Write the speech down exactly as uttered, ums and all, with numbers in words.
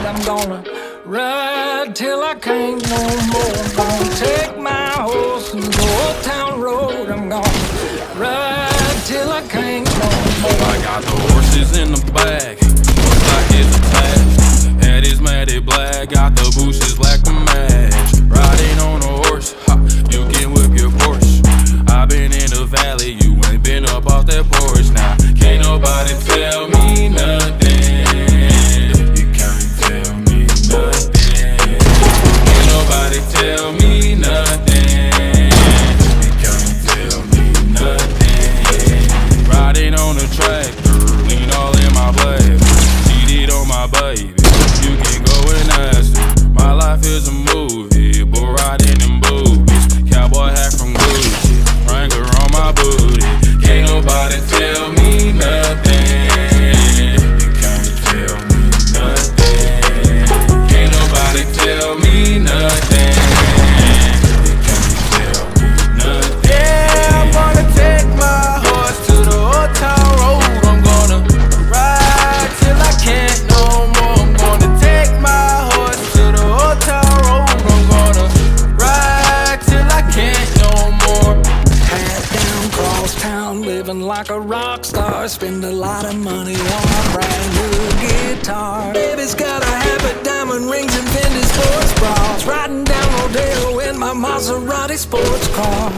I'm gonna ride till I can't no more. I'm gonna take my horse and go Old Town Road. I'm gonna ride till I can't no more. I got the horses in the bag, horse like it's attached. Head is matted black, got the bushes black to match. Riding on a horse, ha, you can whip your Porsche. I been in the valley, you ain't been up off that porch. Now, can't nobody tell me nothing. You can't tell me nothing. Can't nobody tell me nothing. You can't tell me nothing. Riding on a tractor, lean all in my blade. Cheated on my baby, you can go and ask her. My life is a movie, but riding in boobies. Cowboy hat from Gucci, Wrangler on my booty. Can't nobody tell me nothing. You can't tell me nothing. Can't nobody tell me nothing. You can't tell me nothing. Yeah, I'm gonna take my horse to the Old Town Road. I'm gonna ride till I can't no more. I'm gonna take my horse to the Old Town Road. I'm gonna ride till I can't no more. Hat down, cross town, living like a rock star. Spend a lot of money on my brand new guitar. Baby's got a habit, diamond rings and Fendi sports bras. Riding down Rodeo in my Maserati sports car.